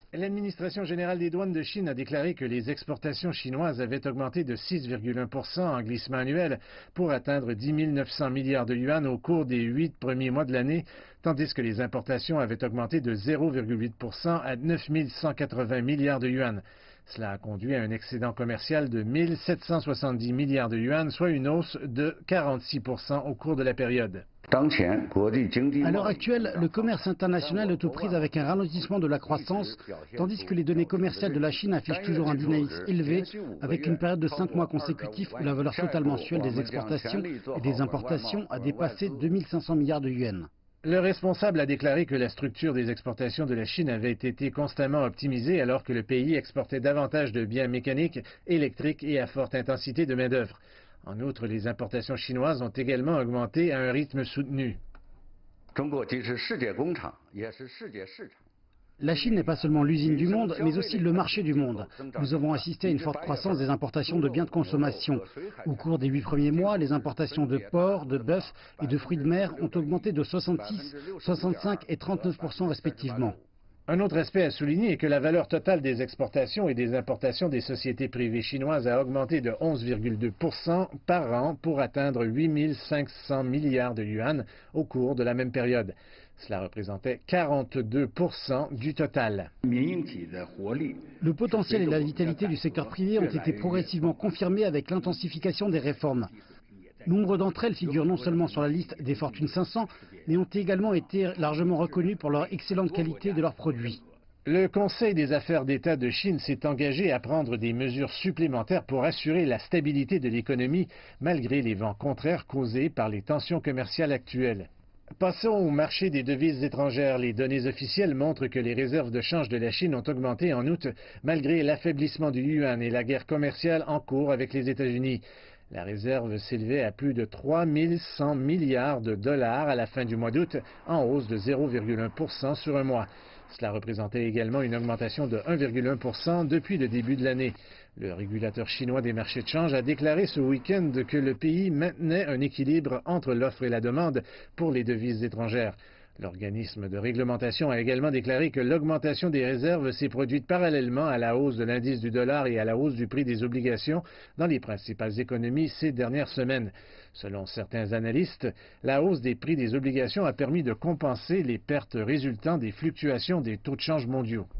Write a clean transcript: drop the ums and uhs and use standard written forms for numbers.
L'administration générale des douanes de Chine a déclaré que les exportations chinoises avaient augmenté de 6,1% en glissement annuel pour atteindre 10 900 milliards de yuan au cours des 8 premiers mois de l'année, tandis que les importations avaient augmenté de 0,8% à 9 180 milliards de yuan. Cela a conduit à un excédent commercial de 1 770 milliards de yuan, soit une hausse de 46% au cours de la période. À l'heure actuelle, le commerce international est aux prises avec un ralentissement de la croissance, tandis que les données commerciales de la Chine affichent toujours un dynamisme élevé, avec une période de 5 mois consécutifs où la valeur totale mensuelle des exportations et des importations a dépassé 2 500 milliards de yuans. Le responsable a déclaré que la structure des exportations de la Chine avait été constamment optimisée alors que le pays exportait davantage de biens mécaniques, électriques et à forte intensité de main-d'œuvre. En outre, les importations chinoises ont également augmenté à un rythme soutenu. La Chine n'est pas seulement l'usine du monde, mais aussi le marché du monde. Nous avons assisté à une forte croissance des importations de biens de consommation. Au cours des 8 premiers mois, les importations de porc, de bœuf et de fruits de mer ont augmenté de 66, 65 et 39% respectivement. Un autre aspect à souligner est que la valeur totale des exportations et des importations des sociétés privées chinoises a augmenté de 11,2% par an pour atteindre 8 500 milliards de yuan au cours de la même période. Cela représentait 42% du total. Le potentiel et la vitalité du secteur privé ont été progressivement confirmés avec l'intensification des réformes. Nombre d'entre elles figurent non seulement sur la liste des Fortune 500, mais ont également été largement reconnues pour leur excellente qualité de leurs produits. Le Conseil des affaires d'État de Chine s'est engagé à prendre des mesures supplémentaires pour assurer la stabilité de l'économie, malgré les vents contraires causés par les tensions commerciales actuelles. Passons au marché des devises étrangères. Les données officielles montrent que les réserves de change de la Chine ont augmenté en août, malgré l'affaiblissement du yuan et la guerre commerciale en cours avec les États-Unis. La réserve s'élevait à plus de 3 100 milliards de dollars à la fin du mois d'août, en hausse de 0,1% sur un mois. Cela représentait également une augmentation de 1,1% depuis le début de l'année. Le régulateur chinois des marchés de change a déclaré ce week-end que le pays maintenait un équilibre entre l'offre et la demande pour les devises étrangères. L'organisme de réglementation a également déclaré que l'augmentation des réserves s'est produite parallèlement à la hausse de l'indice du dollar et à la hausse du prix des obligations dans les principales économies ces dernières semaines. Selon certains analystes, la hausse des prix des obligations a permis de compenser les pertes résultant des fluctuations des taux de change mondiaux.